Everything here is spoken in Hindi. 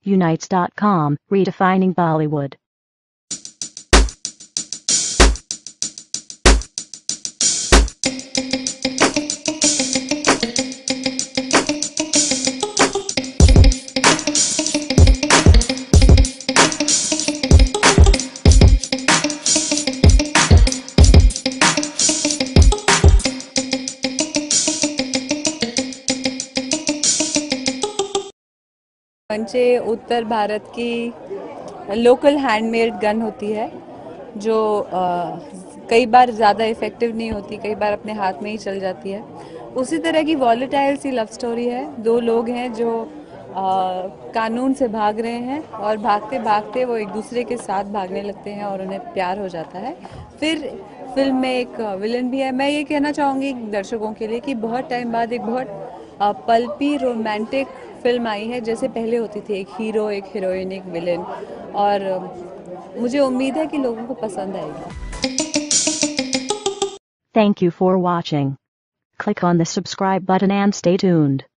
Unites.com, redefining Bollywood. कंचे उत्तर भारत की लोकल हैंडमेड गन होती है जो कई बार ज़्यादा इफ़ेक्टिव नहीं होती, कई बार अपने हाथ में ही चल जाती है। उसी तरह की वॉलेटाइल सी लव स्टोरी है। दो लोग हैं जो कानून से भाग रहे हैं और भागते भागते वो एक दूसरे के साथ भागने लगते हैं और उन्हें प्यार हो जाता है। फिर फिल्म में एक विलन भी है। मैं ये कहना चाहूँगी दर्शकों के लिए कि बहुत टाइम बाद एक बहुत पल्पी रोमांटिक फिल्म आई है, जैसे पहले होती थी, एक हीरो, एक हीरोइन, एक विलेन, और मुझे उम्मीद है कि लोगों को पसंद आएगी। Thank you for watching. Click on the subscribe button and stay tuned.